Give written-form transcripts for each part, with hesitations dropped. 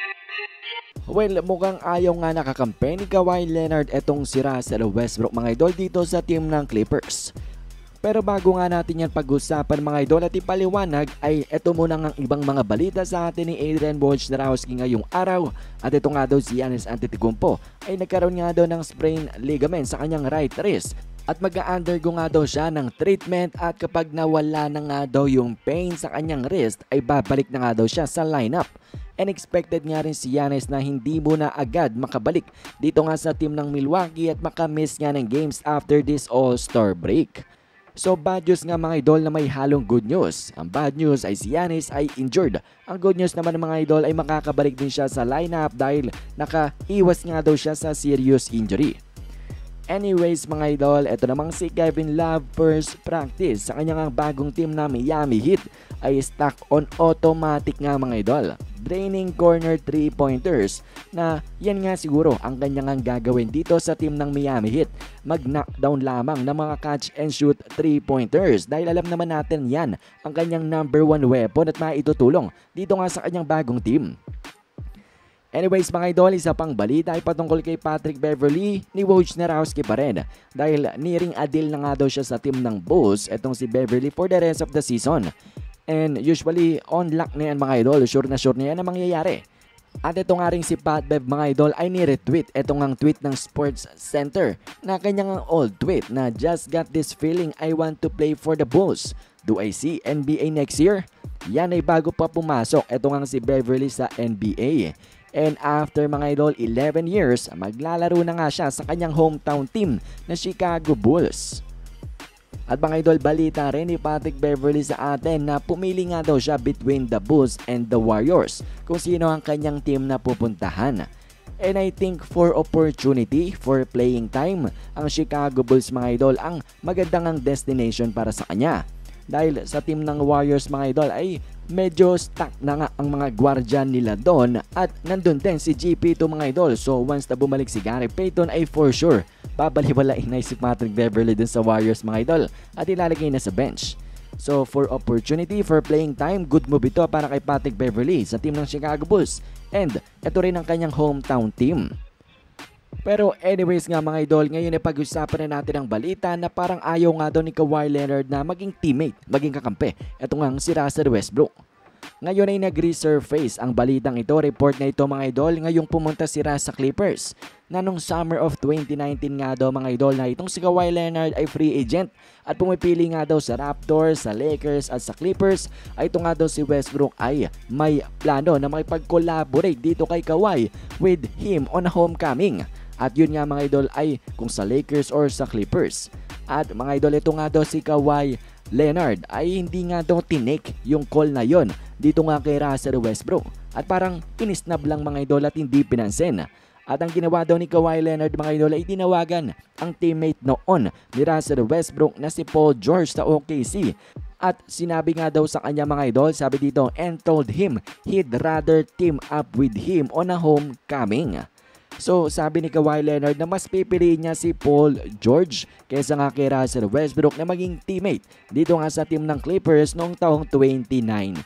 Well, mukhang ayaw nga nakakampi ni Kawhi Leonard etong si Russell Westbrook mga idol dito sa team ng Clippers. Pero bago nga natin yan pag-usapan mga idol at ipaliwanag ay eto muna ang ibang mga balita sa atin ni Adrian Wojnarowski ngayong araw. At ito nga daw si Giannis Antetokounmpo ay nagkaroon nga daw ng sprain ligament sa kanyang right wrist. At mag-undergo nga daw siya ng treatment at kapag nawala na nga daw yung pain sa kanyang wrist ay babalik na nga daw siya sa lineup. And expected nga rin si Giannis na hindi muna agad makabalik dito nga sa team ng Milwaukee at makamiss nga ng games after this All-Star break. So bad news nga mga idol na may halong good news. Ang bad news ay si Giannis ay injured. Ang good news naman ng mga idol ay makakabalik din siya sa lineup dahil nakaiwas nga daw siya sa serious injury. Anyways mga idol, eto namang si Kevin Love first practice sa kanyang bagong team na Miami Heat ay stuck on automatic nga mga idol. Draining corner 3-pointers na yan nga siguro ang kanyang gagawin dito sa team ng Miami Heat. Mag-knockdown lamang ng mga catch and shoot 3-pointers dahil alam naman natin yan ang kanyang number 1 weapon at maitutulong dito nga sa kanyang bagong team. Anyways mga idol, isa pang balita ay patungkol kay Patrick Beverley ni Wojnarowski pa rin dahil nearing a deal na nga daw siya sa team ng Bulls etong si Beverley for the rest of the season. And usually on luck na yan mga idol, sure na yan ang mangyayari. At ito nga rin si Pat Bev mga idol ay ni-retweet itong ang tweet ng Sports Center na kanyang old tweet na just got this feeling I want to play for the Bulls. Do I see NBA next year? Yan ay bago pa pumasok ito nga si Beverley sa NBA. And after mga idol 11 years, maglalaro na nga siya sa kanyang hometown team na Chicago Bulls. At mga idol, balita rin ni Patrick Beverley sa atin na pumili nga daw siya between the Bulls and the Warriors kung sino ang kanyang team na pupuntahan. And I think for opportunity, for playing time, ang Chicago Bulls mga idol ang magandang destination para sa kanya. Dahil sa team ng Warriors mga idol ay medyo stuck na nga ang mga guardian nila doon at nandun din si GP2 mga idol. So once na bumalik si Gary Payton ay for sure babaliwalain na si Patrick Beverley dun sa Warriors mga idol at ilalagay na sa bench. So for opportunity, for playing time, good move ito para kay Patrick Beverley sa team ng Chicago Bulls. And ito rin ang kanyang hometown team. Pero anyways nga mga idol, ngayon ay pag-usapan na natin ang balita na parang ayaw nga daw ni Kawhi Leonard na maging teammate, maging kakampi. Ito nga si Russell Westbrook. Ngayon ay nag-resurface ang balitang ito, report na ito mga idol, ngayong pumunta si Russ sa Clippers. Na nung summer of 2019 nga daw mga idol na itong si Kawhi Leonard ay free agent at pumipili nga daw sa Raptors, sa Lakers at sa Clippers ay ito nga daw si Westbrook ay may plano na makipag-collaborate dito kay Kawhi with him on a homecoming. At yun nga mga idol ay kung sa Lakers or sa Clippers. At mga idol, ito nga daw si Kawhi Leonard ay hindi nga daw tinake yung call na yon dito nga kay Russell Westbrook. At parang inisnab lang mga idol at hindi pinansin. At ang ginawa daw ni Kawhi Leonard mga idol ay tinawagan ang teammate noon ni Russell Westbrook na si Paul George sa OKC. At sinabi nga daw sa kanya mga idol, sabi dito, and told him he'd rather team up with him on a homecoming. So sabi ni Kawhi Leonard na mas pipiliin niya si Paul George kaysa nga kay Russell Westbrook na maging teammate dito nga sa team ng Clippers noong taong 2019.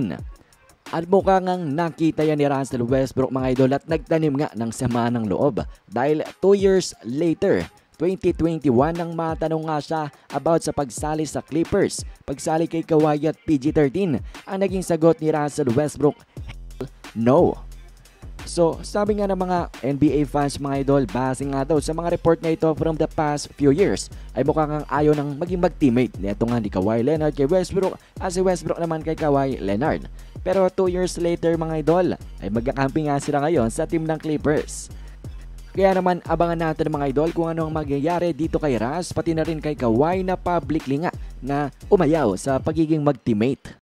At mukha ngang nakita yan ni Russell Westbrook mga idol at nagtanim nga ng sama ng loob dahil 2 years later, 2021 nang matanong nga siya about sa pagsali sa Clippers, pagsali kay Kawhi at PG-13, ang naging sagot ni Russell Westbrook, no. So sabi nga ng mga NBA fans mga idol, base nga daw sa mga report na ito from the past few years ay mukhang ayaw ng maging mag-teammate nito nga ni Kawhi Leonard kay Westbrook at si Westbrook naman kay Kawhi Leonard. Pero 2 years later mga idol ay magkakamping nga sila ngayon sa team ng Clippers. Kaya naman abangan natin mga idol kung ano ang magyayari dito kay Russ pati na rin kay Kawhi na publicly nga na umayaw sa pagiging mag-teammate.